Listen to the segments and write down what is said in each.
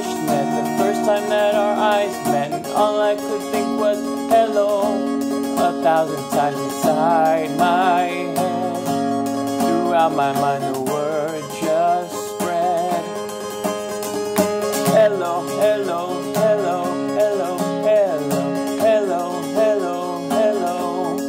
first met, the first time that our eyes met, and all I could think was hello 1,000 times inside my head. Throughout my mind the word just spread. Hello, hello, hello, hello, hello, hello, hello, hello.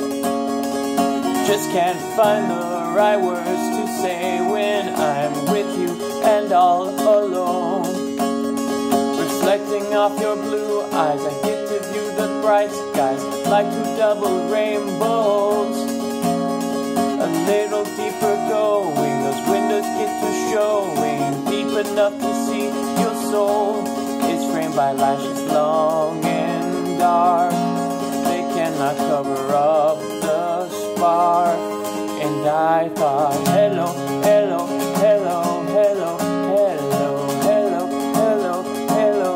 Just can't find the right words to say when I'm with you and all alone. Reflecting off your blue eyes, I get to view the bright skies like two double rainbows. A little deeper going, those windows get to showing deep enough to see your soul. It's framed by lashes long and dark, they cannot cover up the spark. And I thought, hello, hello, hello, hello, hello, hello, hello, hello.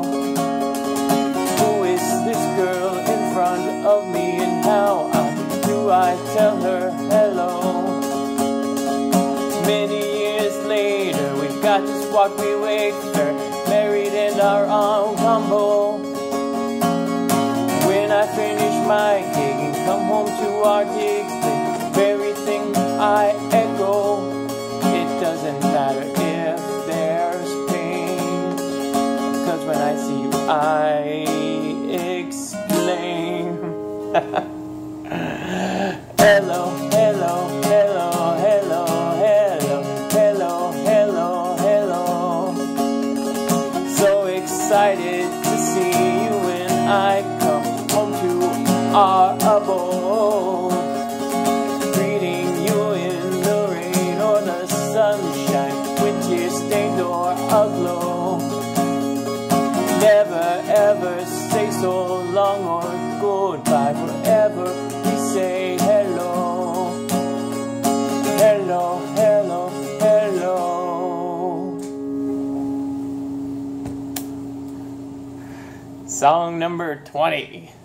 Who is this girl in front of me, and how do I tell her hello? Many years later, we've got this walk we wait her, married in our ensemble. When I finish my gig and come home to our gig, very thing I echo, it doesn't matter if there's pain, 'cause when I see you I exclaim. Hello, hello, hello, hello, hello, hello, hello, hello. So excited to see you when I come home to our abode. Greeting you in the rain or the sunshine, with tears stained or aglow. Never ever say so long or goodbye, forever we say hello. Hello, hello, hello. Song number 20.